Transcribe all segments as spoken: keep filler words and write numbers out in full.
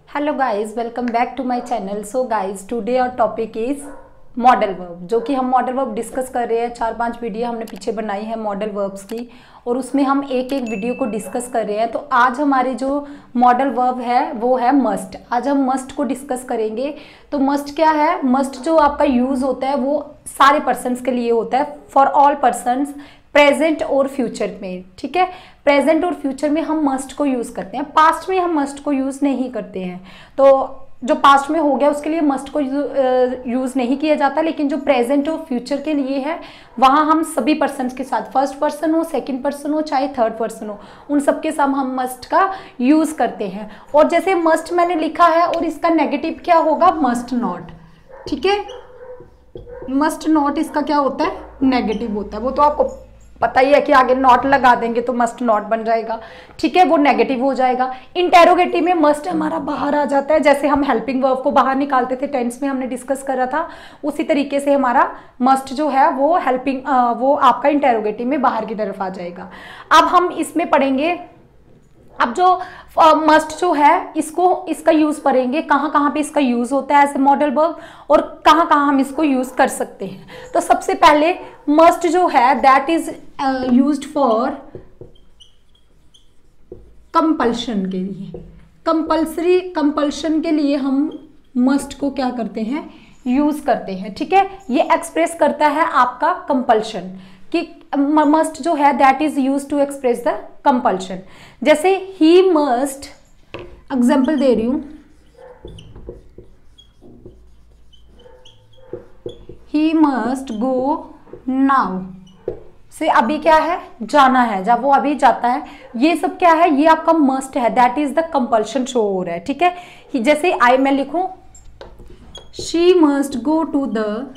Hello guys, welcome back to my channel. So guys, today our topic is modal verb, जो कि हम modal verb discuss कर रहे हैं। चार पांच वीडियो हमने पीछे बनाई है मॉडल वर्ब्स की और उसमें हम एक एक वीडियो को डिस्कस कर रहे हैं। तो आज हमारी जो मॉडल वर्ब है वो है मस्ट। आज हम मस्ट को डिस्कस करेंगे। तो मस्ट क्या है? मस्ट जो आपका यूज होता है वो सारे पर्सन्स के लिए होता है, फॉर ऑल पर्सन्स, प्रेजेंट और फ्यूचर में। ठीक है, प्रेजेंट और फ्यूचर में हम मस्ट को यूज करते हैं, पास्ट में हम मस्ट को यूज नहीं करते हैं। तो जो पास्ट में हो गया उसके लिए मस्ट को यूज नहीं किया जाता, लेकिन जो प्रेजेंट और फ्यूचर के लिए है वहां हम सभी पर्सन के साथ, फर्स्ट पर्सन हो, सेकंड पर्सन हो, चाहे थर्ड पर्सन हो, उन सबके साथ हम मस्ट का यूज करते हैं। और जैसे मस्ट मैंने लिखा है और इसका नेगेटिव क्या होगा? Must not. ठीक है, मस्ट नॉट इसका क्या होता है? नेगेटिव होता है। वो तो आपको पता ही है कि आगे नॉट लगा देंगे तो मस्ट नॉट बन जाएगा। ठीक है, वो नेगेटिव हो जाएगा। इंटेरोगेटिव में मस्ट हमारा बाहर आ जाता है, जैसे हम हेल्पिंग वर्ब को बाहर निकालते थे, टेंस में हमने डिस्कस करा था, उसी तरीके से हमारा मस्ट जो है वो हेल्पिंग वो आपका इंटेरोगेटिव में बाहर की तरफ आ जाएगा। अब हम इसमें पढ़ेंगे, अब जो मस्ट uh, जो है इसको इसका यूज करेंगे, कहाँ कहाँ पे इसका यूज होता है एज ए मॉडल वर्ब और कहाँ कहाँ हम इसको यूज कर सकते हैं। तो सबसे पहले मस्ट जो है that is used for compulsion के लिए, कंपल्सरी कंपल्शन के लिए हम मस्ट को क्या करते हैं? यूज करते हैं। ठीक है, ये एक्सप्रेस करता है आपका कंपल्शन, कि मस्ट जो है that is use to express the compulsion. जैसे ही मस्ट, एग्जाम्पल दे रही हूं, ही मस्ट गो नाउ से अभी क्या है? जाना है, जब वो अभी जाता है। ये सब क्या है? ये आपका मस्ट है, that is the compulsion show हो रहा है। ठीक है, जैसे आई मैं लिखूं, she must go to the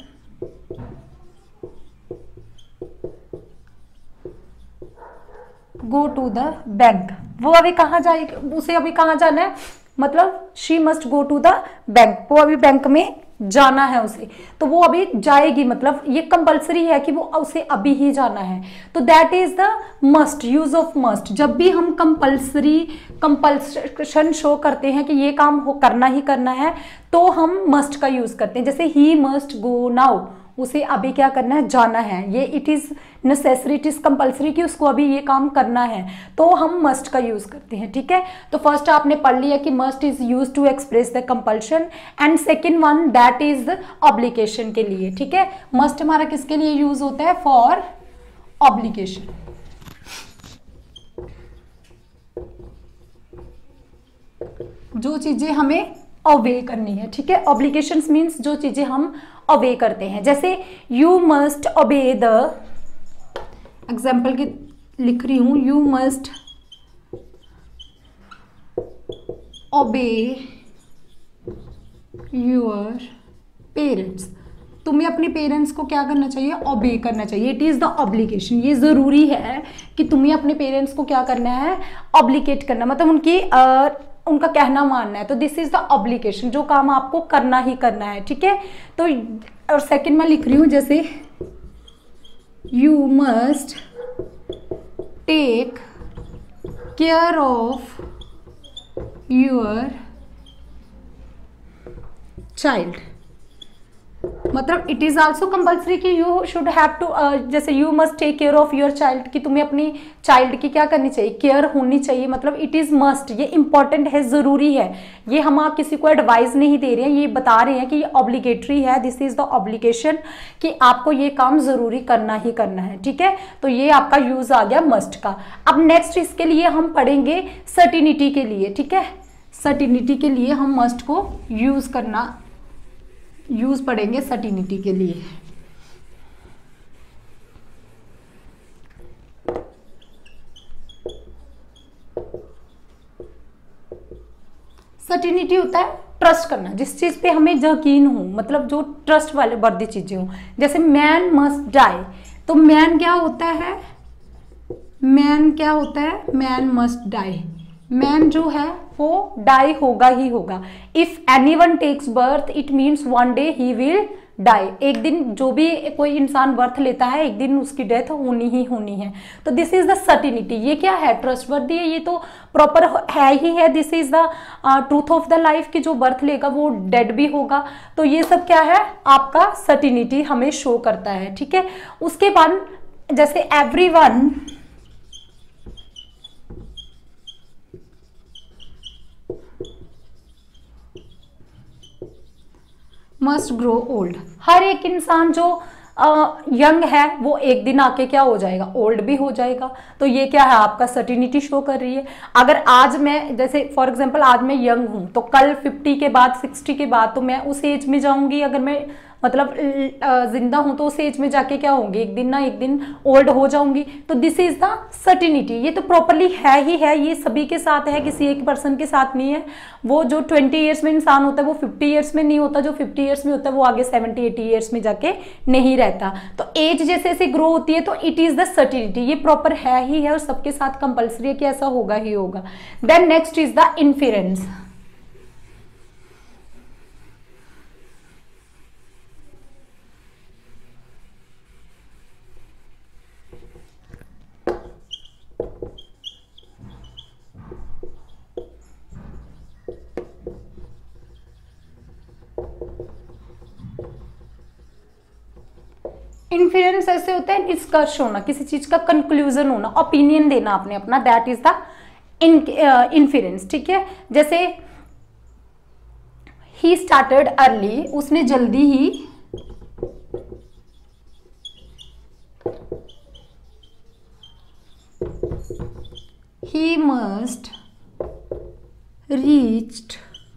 go to the bank. वो अभी कहाँ जाएगी? उसे अभी कहाँ जाना है? मतलब she must go to the bank, वो अभी बैंक में जाना है उसे, तो वो अभी जाएगी। मतलब ये कंपल्सरी है कि वो उसे अभी ही जाना है। तो that is the must, use of must. जब भी हम कंपल्सरी कंपल्शन शो करते हैं कि ये काम हो करना ही करना है, तो हम मस्ट का यूज करते हैं। जैसे ही मस्ट गो नाउ, उसे अभी क्या करना है? जाना है। ये it is necessary, it is compulsory कि उसको अभी ये काम करना है, तो हम मस्ट का यूज करते हैं। ठीक है, तो फर्स्ट आपने पढ़ लिया कि must is use to express the compulsion, and second one that is obligation के लिए। ठीक है, मस्ट हमारा किसके लिए यूज होता है? For obligation. जो चीजें हमें अवे करनी है। ठीक है, ऑब्लिगेशंस मीन्स जो चीजें हम अवे करते हैं। जैसे you must obey the, example की लिख रही हूं, you must obey your parents. तुम्हें अपने पेरेंट्स को क्या करना चाहिए? ओबे करना चाहिए। It is the obligation. ये जरूरी है कि तुम्हें अपने पेरेंट्स को क्या करना है? ऑब्लिगेट करना, मतलब उनकी आ, उनका कहना मानना है। तो दिस इज द ऑब्लिगेशन, जो काम आपको करना ही करना है। ठीक है, तो और सेकंड में लिख रही हूं, जैसे you must take care of your child. मतलब इट इज ऑल्सो कंपल्सरी कि यू शुड हैव टू, जैसे you must take care of your child, कि तुम्हें अपनी चाइल्ड की क्या करनी चाहिए? केयर होनी चाहिए। मतलब इट इज मस्ट, ये इंपॉर्टेंट है, जरूरी है। ये हम आप किसी को एडवाइस नहीं दे रहे हैं, ये बता रहे हैं कि ये ऑब्लिगेटरी है, दिस इज द ऑब्लिगेशन, कि आपको ये काम जरूरी करना ही करना है। ठीक है, तो ये आपका यूज आ गया मस्ट का। अब नेक्स्ट इसके लिए हम पढ़ेंगे सर्टिनिटी के लिए। ठीक है, सर्टिनिटी के लिए हम मस्ट को यूज करना यूज पढ़ेंगे सर्टिनिटी के लिए। सर्टिनिटी होता है ट्रस्ट करना, जिस चीज पे हमें यकीन हो, मतलब जो ट्रस्ट वाले वर्दी चीजें हो। जैसे मैन मस्ट डाई, तो मैन क्या होता है? मैन क्या होता है? Man must die. मैन जो है वो डाई होगा ही होगा। If any one takes birth it means one day he will die, एक दिन जो भी कोई इंसान बर्थ लेता है एक दिन उसकी डेथ होनी ही होनी है। तो दिस इज द सर्टिनिटी। ये क्या है, ट्रस्टवर्दी है, ये तो प्रॉपर है ही है। This is the truth of the life कि जो बर्थ लेगा वो डेड भी होगा। तो ये सब क्या है, आपका सर्टिनिटी हमें शो करता है, ठीक है। उसके बाद जैसे एवरीवन मस्ट ग्रो ओल्ड, हर एक इंसान जो यंग है वो एक दिन आके क्या हो जाएगा, ओल्ड भी हो जाएगा। तो ये क्या है, आपका सर्टिनिटी शो कर रही है। अगर आज मैं जैसे फॉर एग्जांपल आज मैं यंग हूं तो कल फिफ्टी के बाद सिक्सटी के बाद तो मैं उस एज में जाऊंगी। अगर मैं मतलब जिंदा हूं तो उस एज में जाके क्या होंगी, एक दिन ना एक दिन ओल्ड हो जाऊंगी। तो दिस इज द सर्टिनिटी। ये तो प्रॉपरली है ही है, ये सभी के साथ है, किसी एक पर्सन के साथ नहीं है। वो जो ट्वेंटी ईयर्स में इंसान होता है वो फिफ्टी ईयर्स में नहीं होता, जो फिफ्टी ईयर्स में होता है वो आगे सेवेंटी एटी ईयर्स में जाके नहीं रहता। तो एज जैसे जैसे ग्रो होती है तो इट इज द सर्टिनिटी, ये प्रॉपर है ही है और सबके साथ कंपल्सरी है कि ऐसा होगा ही होगा। Then next is the inference. Influence ऐसे होता है निष्कर्ष होना, किसी चीज का कंक्लूजन होना, ओपिनियन देना आपने अपना, दैट इज द इन्फ्लुएंस, ठीक है। जैसे ही स्टार्टेड अर्ली, उसने जल्दी ही ही मस्ट रीच्ड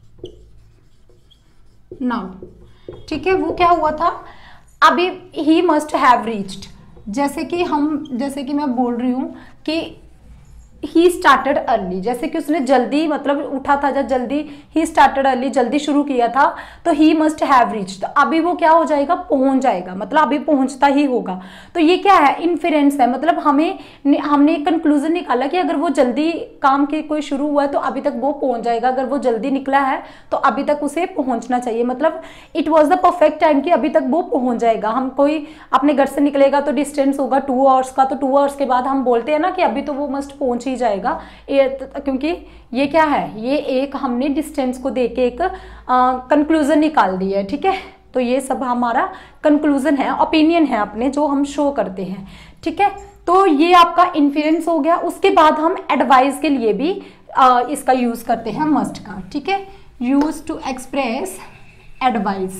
नाउ, ठीक है। वो क्या हुआ था, अभी ही मस्ट हैव रीच्ड, जैसे कि हम जैसे कि मैं बोल रही हूं कि ही स्टार्टेड अर्ली, जैसे कि उसने जल्दी मतलब उठा था, जब जल्दी ही स्टार्टेड अर्ली, जल्दी शुरू किया था, तो ही मस्ट हैव रीच्ड, अभी वो क्या हो जाएगा, पहुंच जाएगा, मतलब अभी पहुंचता ही होगा। तो ये क्या है, इन्फेरेंस है, मतलब हमें हमने एक कंक्लूजन निकाला कि अगर वो जल्दी काम के कोई शुरू हुआ है तो अभी तक वो पहुंच जाएगा, अगर वो जल्दी निकला है तो अभी तक उसे पहुंचना चाहिए, मतलब it was the perfect time कि अभी तक वो पहुंच जाएगा। हम कोई अपने घर से निकलेगा तो डिस्टेंस होगा टू आवर्स का, तो टू आवर्स के बाद हम बोलते हैं ना कि अभी तो वो मस्ट पहुंच ही जाएगा, क्योंकि ये क्या है, ये एक हमने डिस्टेंस को देके एक कंक्लूजन निकाल दिया है, ठीक है। तो ये सब हमारा कंक्लूजन है, ओपिनियन है अपने जो हम शो करते हैं, ठीक है। तो ये आपका इन्फ्लुएंस हो गया। उसके बाद हम एडवाइस के लिए भी आ, इसका यूज करते हैं मस्ट का, ठीक है। यूज टू एक्सप्रेस एडवाइस,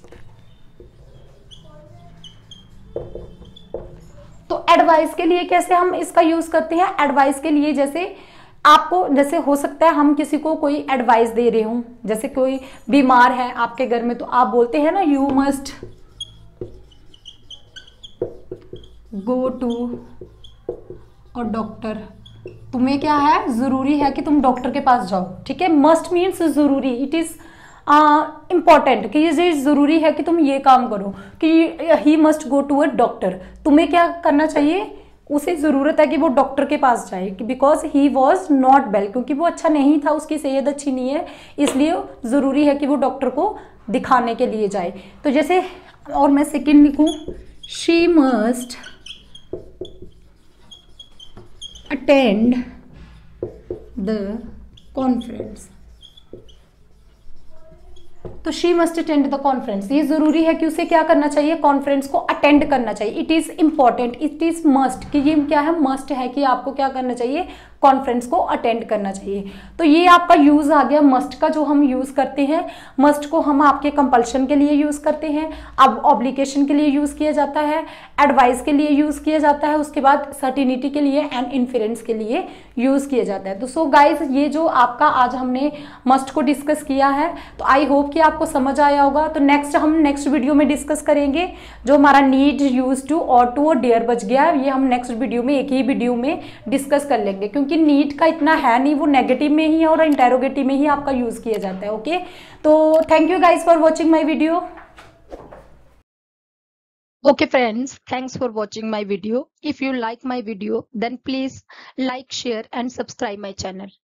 तो एडवाइस के लिए कैसे हम इसका यूज करते हैं, एडवाइस के लिए जैसे आपको, जैसे हो सकता है हम किसी को कोई एडवाइस दे रहे हूं, जैसे कोई बीमार है आपके घर में, तो आप बोलते हैं ना यू मस्ट गो टू और डॉक्टर, तुम्हें क्या है, जरूरी है कि तुम डॉक्टर के पास जाओ, ठीक है। मस्ट मीन्स जरूरी, इट इज इम्पॉर्टेंट कि ये जरूरी है कि तुम ये काम करो, कि he must go to a doctor, तुम्हें क्या करना चाहिए, उसे जरूरत है कि वो डॉक्टर के पास जाए, because he was not well, क्योंकि वो अच्छा नहीं था, उसकी सेहत अच्छी नहीं है, इसलिए जरूरी है कि वो डॉक्टर को दिखाने के लिए जाए। तो जैसे, और मैं सेकेंड लिखूं, she must attend the conference, तो she must attend the conference, ये जरूरी है कि उसे क्या करना चाहिए, कॉन्फ्रेंस को अटेंड करना चाहिए। It is important, it is must, कि ये क्या है, मस्ट है कि आपको क्या करना चाहिए, कॉन्फ्रेंस को अटेंड करना चाहिए। तो ये आपका यूज आ गया मस्ट का, जो हम यूज करते हैं। मस्ट को हम आपके कंपल्शन के लिए यूज करते हैं, अब ऑब्लिगेशन के लिए यूज किया जाता है, एडवाइस के लिए यूज किया जाता है, उसके बाद सर्टिनिटी के लिए एंड इन्फ्लुएंस के लिए यूज किया जाता है। तो सो गाइज, ये जो आपका आज हमने मस्ट को डिस्कस किया है, तो आई होप कि आपको समझ आया होगा। तो नेक्स्ट हम नेक्स्ट वीडियो में डिस्कस करेंगे जो हमारा need, use to, ought to और डेयर बच गया है, ये हम नेक्स्ट वीडियो में एक ही वीडियो में डिस्कस कर लेंगे, क्योंकि नीड का इतना है नहीं, वो नेगेटिव में ही है और इंटेरोगेटिव में ही आपका यूज किया जाता है। ओके, तो thank you guys for watching my video. Okay friends, thanks for watching my video. If you like my video, then please like, share and subscribe my channel.